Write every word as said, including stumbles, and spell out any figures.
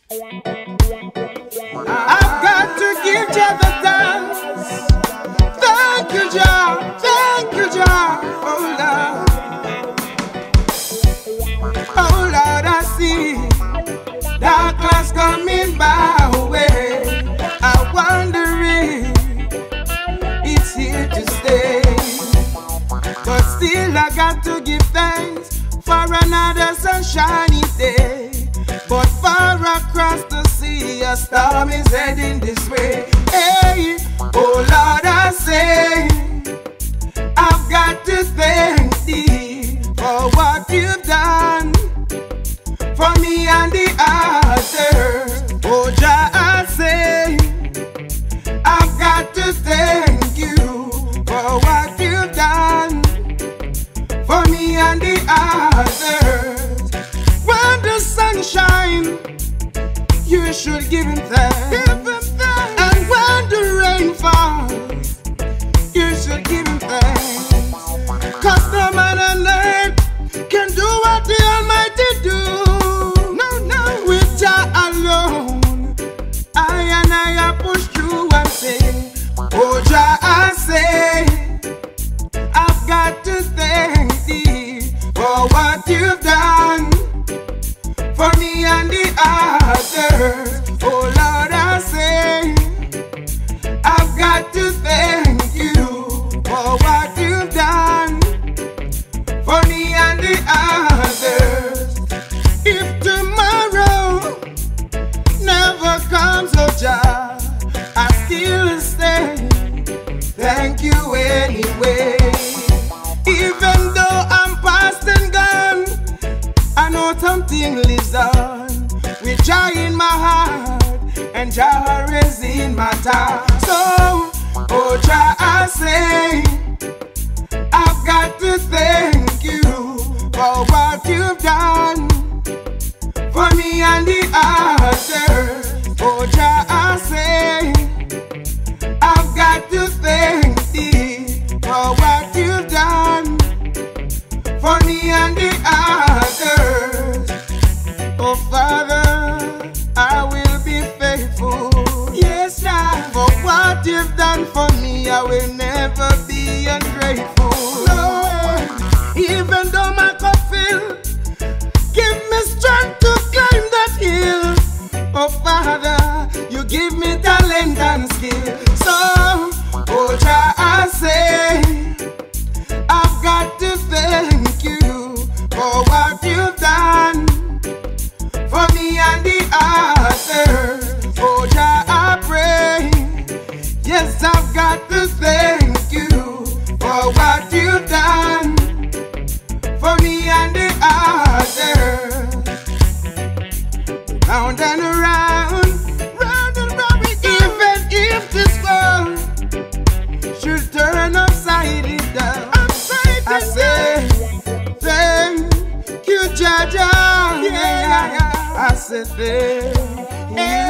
I've got to give Jah the thanks. Thank you, Jah. Thank you, Jah. Oh Lord. Oh Lord, I see dark clouds coming my way. I'm wondering it's here to stay. But still I got to give thanks for another sunshiny day. But far across the sea a storm is heading this way. Hey, oh Lord, I say I've got to thank thee for what you've done for me and the others. Oh Jah, I say I've got to thank you for what you've done for me and the others. When the sun shines, you should give him thanks. Give him thanks. And when the rain falls, you should give him thanks. Cause no man on earth can do what the Almighty do. No, no. With Jah alone, I and I are pushed through and say, oh Jah, I say I've got to thank thee for what you've done for me and the others. Oh Lord, I say I've got to thank you for what you've done for me and the others. If tomorrow never comes, oh Jah, I still say thank you anyway. Even though I'm past and gone, I know something lives on with Jah in my heart and Jah is in my time. So, oh Jah, I say I've got to thank you for what you've done for me and the others. Oh Jah, I say I've got to thank thee for what you've done for me and the others. Oh Father, I will be faithful. Yes, now for what you've done for me, I will never be ungrateful. Lord, even though my cup fill, give me strength to climb that hill. Oh Father, you give me talent and skill. So, oh Jah, I say I've got to thank you for what you've done for me and the others. Oh Jah, I pray, yes, I've got to thank you for what you've done for me and the others. Round and around, round and round we go. Even if this world should turn upside down, upside I say thank you, Jah Jah. Yeah, yeah, yeah. I say thank you.